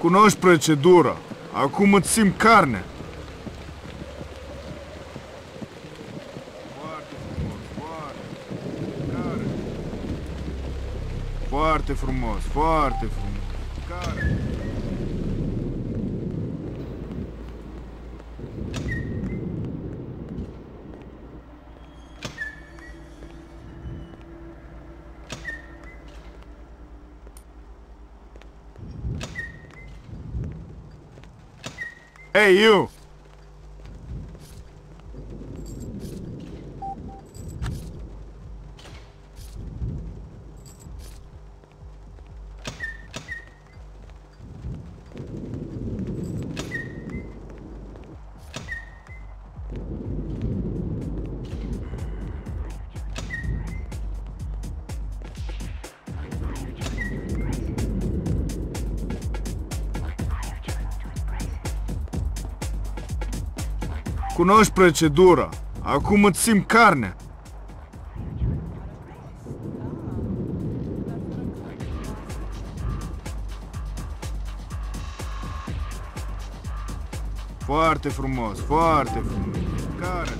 Cunoști procedura. Acum îți simt carne. Foarte frumos, foarte frumos, foarte frumos. Care? Hey, you! Cunoști procedura. Acum îți simt carne. Foarte frumos, foarte frumos. Care?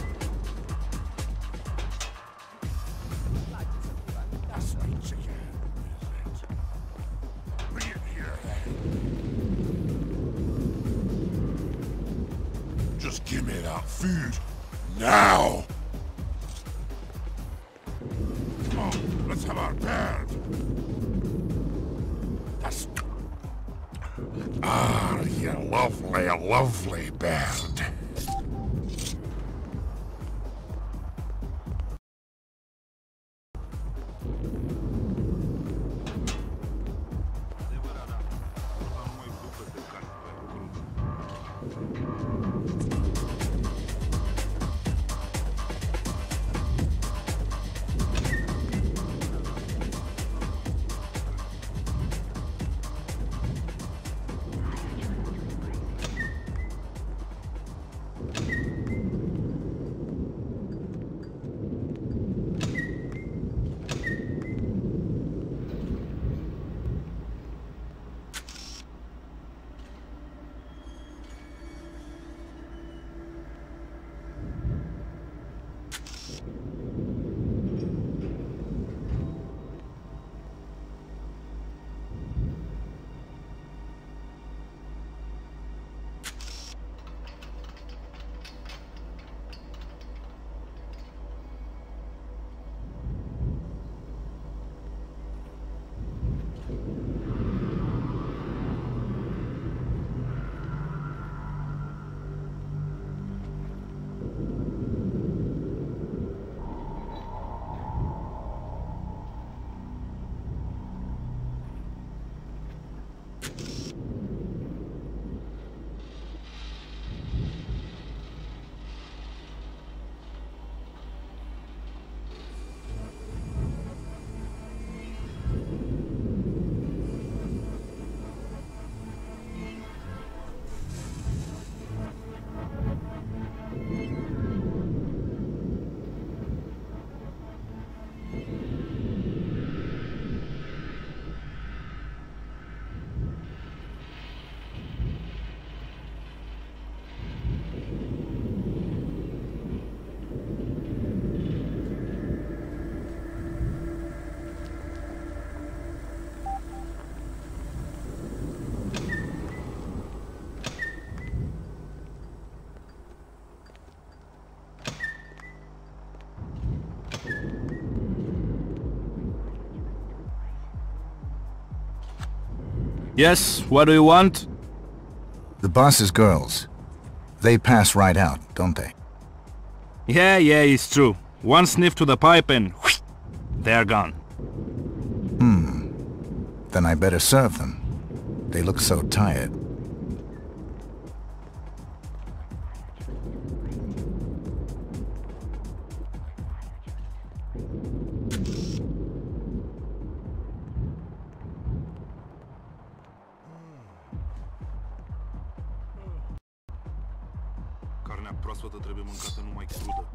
Just give me that food now. Come on, let's have our bird. That's you lovely, lovely bird. Yes, what do you want? The boss's girls. They pass right out, don't they? Yeah, it's true. One sniff to the pipe and whoosh, they're gone. Then I better serve them. They look so tired. Carnea proaspătă trebuie mâncată numai crudă.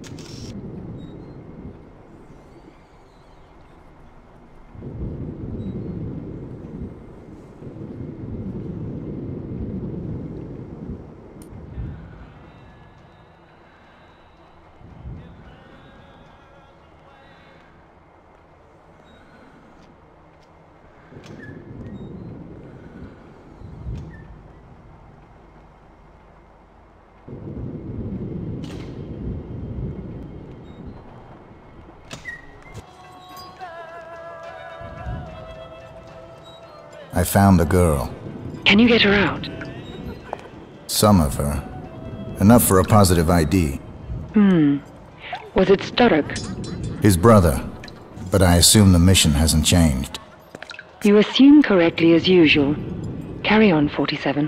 I found the girl. Can you get her out? Some of her. Enough for a positive ID. Was it Sturrock? His brother. But I assume the mission hasn't changed. You assume correctly as usual. Carry on, 47.